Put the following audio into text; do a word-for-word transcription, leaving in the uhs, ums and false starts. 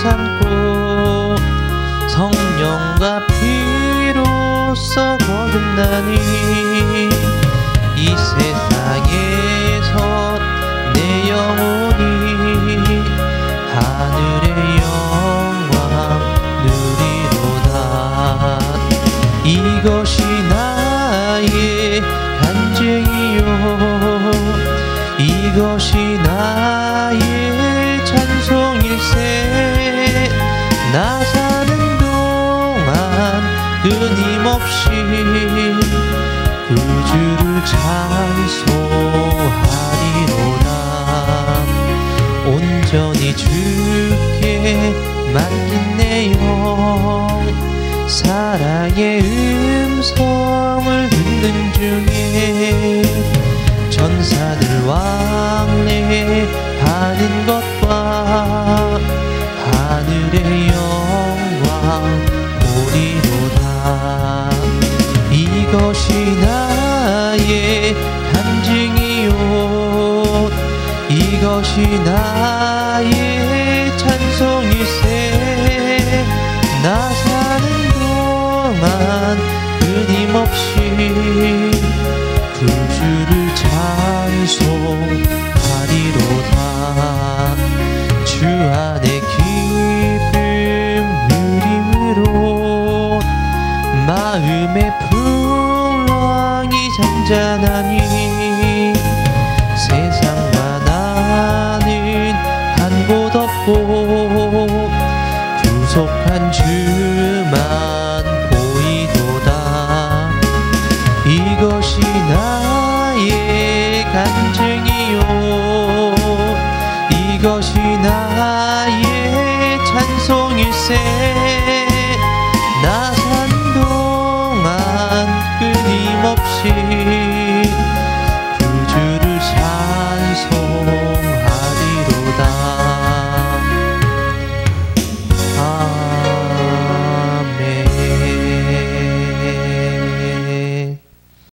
삼고 성령과 피로써 거듭나니 이 세상에서 내 영혼이 하늘의 영광 누리로다. 이것이 나의 간증이요 이것이 나의 찬송일세. 나 사는 동안 끊임없이 구주를 찬송하리로다. 온전히 주께 맡긴 내 영 사랑의 음성을 듣는 중에 천사들 왕래하는 것과 하늘의 영광 보리로다. 이것이 나의 간증이요 이것이 나의 찬송일세. 나 사는 동안 끊임없이 구주를 찬송하리로다. 주 안에 기쁨 누림으로 마음의 풍랑이 잔잔하니 세상과 나는 한 곳 없고 구속한 주만 보이도다. 이것이 나의 간증이요 이것이 나의 찬송일세.